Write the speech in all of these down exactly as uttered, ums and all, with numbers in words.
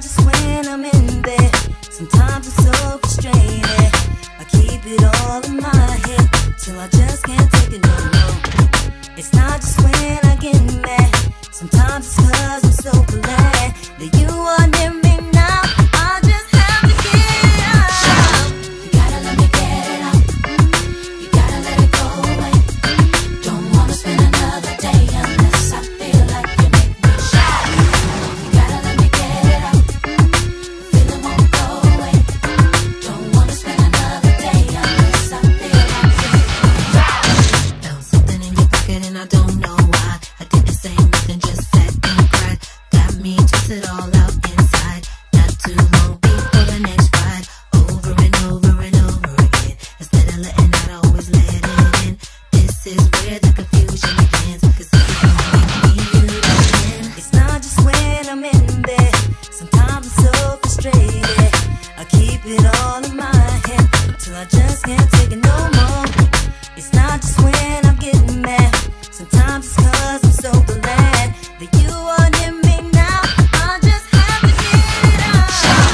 not just when I'm in bed. Sometimes I'm so frustrated. I keep it all in my head till I just can't take it no more. It's not just when I get mad. Sometimes it's cause I'm so glad that you are near me now. I just have to get it out. You gotta let me get it out. You gotta let it go away. Don't wanna spend another day unless I feel like you make me shout. You gotta let me get it out. The feeling won't go away. Don't wanna spend another day unless I feel like you make me shout. Found something in your pocket and I don't know why. I didn't say nothing, just sat and cried. Got me twisted all out inside. Not too long before the next ride. Over and over and over again. Instead of letting out, I always let it in. This is where the confusion begins. Cause if you don't make me, you don't win. It's not just when I'm in bed. Sometimes I'm so frustrated. I keep it all in my head till I just can't take it no more. It's not just when I'm getting mad. Sometimes it's cause I'm so glad that you are near me now. I just have to get it out.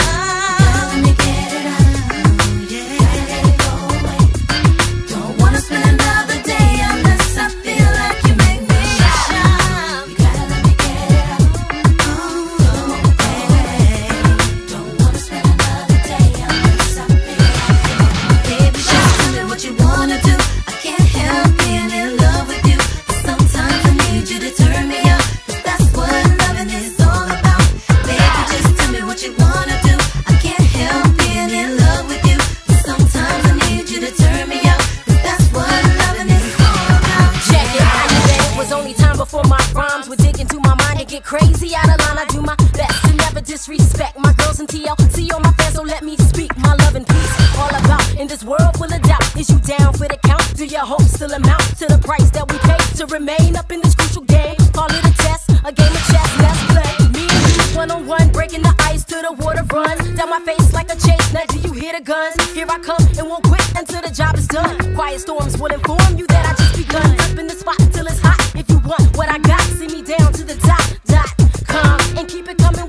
Let me get it out. Yeah, gotta let it go away. Don't wanna spend another day unless I feel like you make me shout. You gotta let me get it out. Oh, hey. Don't wanna spend another day unless I feel like you. Baby, just tell me what you wanna do. I can't help being in love with you. Sometimes I need you to turn me up, cause that's what loving is all about. Baby, just tell me what you wanna do. I can't help being in love with you. Sometimes I need you to turn me up, cause that's what loving is all about. Check it, how you bet. Was only time before my rhymes would dig into my mind and get crazy out of line. I do my best to never disrespect my girls in T L C, all my fans, so let me speak my love and peace. All about in this world full of doubt. Is you down for the count? Do your hopes still amount to the price that we pay to remain up in this crucial game? Call it a test, a game of chess, let's play. Me and you, one on one, breaking the ice till the water runs down my face like a chase. Now do you hear the guns? Here I come and won't quit until the job is done. Quiet storms will inform you that I just begun. Up in the spot till it's hot. If you want what I got, see me down to the top dot com and keep it coming.